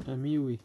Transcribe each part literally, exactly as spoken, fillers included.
Ami, oui.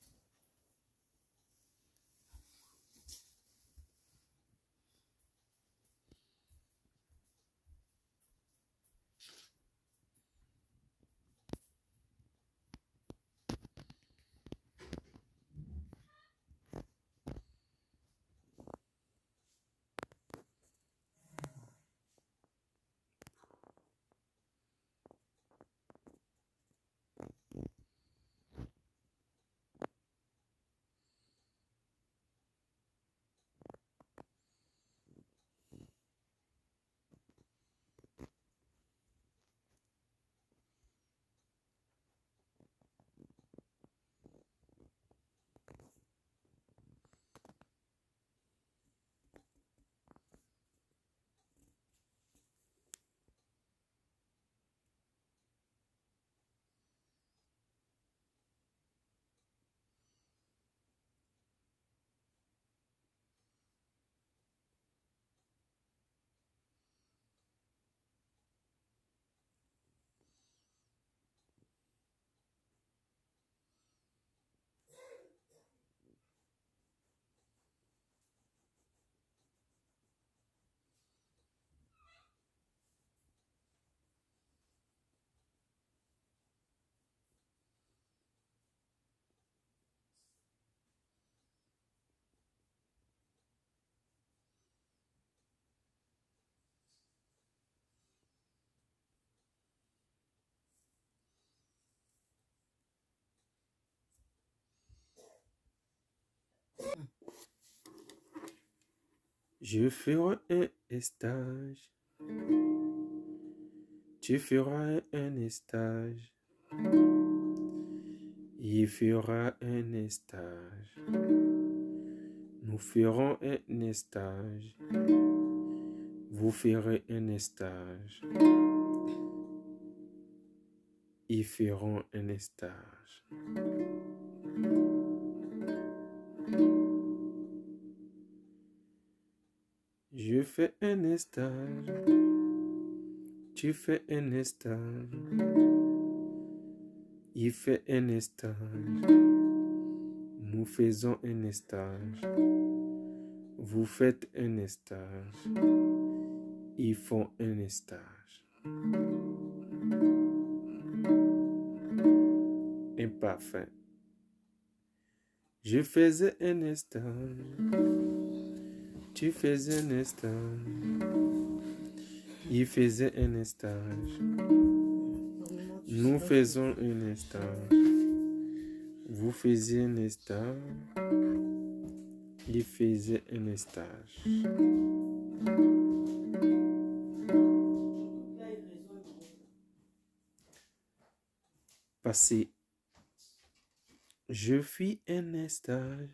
Je ferai un stage. Tu feras un stage. Il fera un stage. Nous ferons un stage. Vous ferez un stage. Ils feront un stage. Je fais un stage. Tu fais un stage. Il fait un stage. Nous faisons un stage. Vous faites un stage. Ils font un stage. Imparfait. Je faisais un stage. Tu faisais un stage. Il faisait un stage. Nous faisons un stage. Vous faisiez un stage. Il faisait un stage. Passé. Je fis un stage.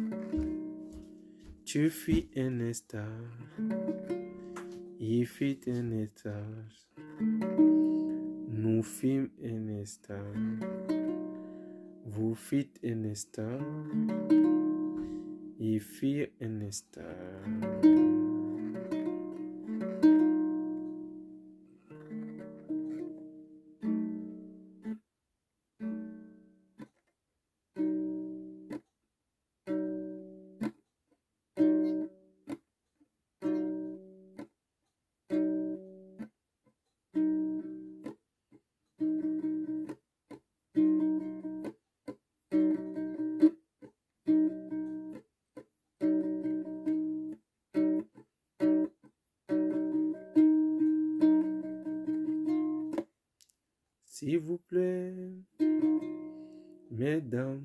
Tu fis un stage. Il fit un stage. Nous fîmes un stage. Vous fîtes un stage. Ils firent un stage. S'il vous plaît, mesdames,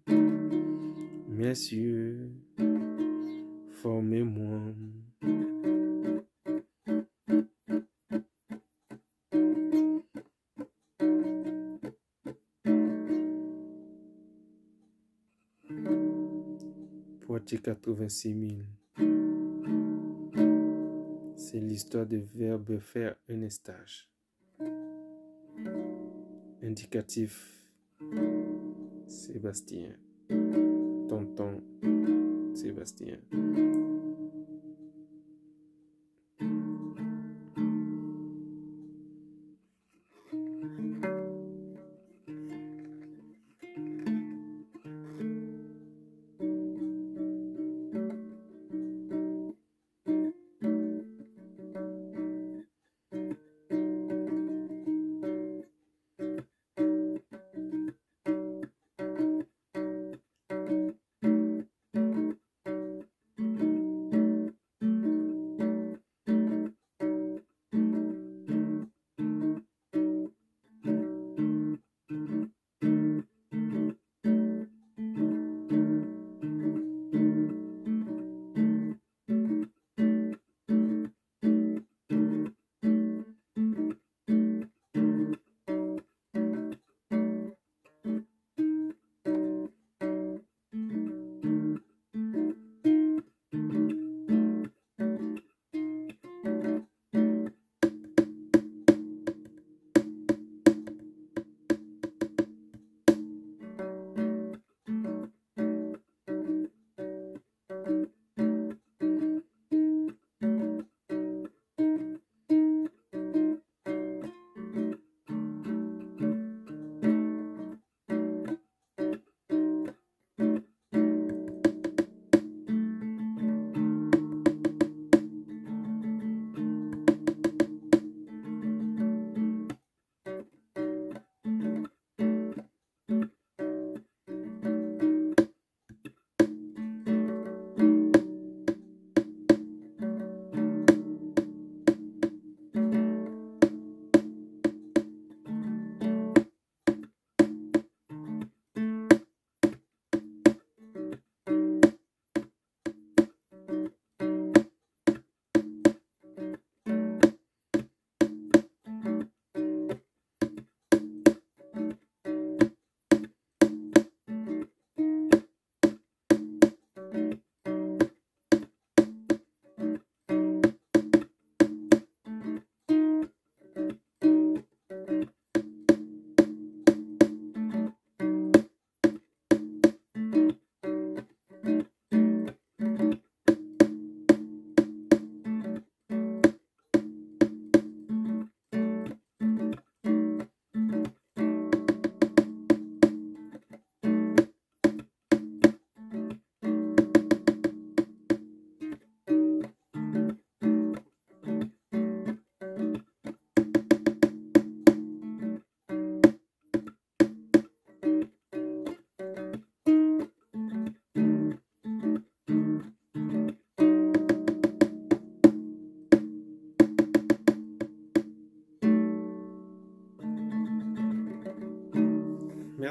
messieurs, formez-moi. Poitiers quatre-vingt-six mille. C'est l'histoire du verbe faire un stage. Indicatif, Sébastien. Tonton, Sébastien.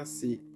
Merci.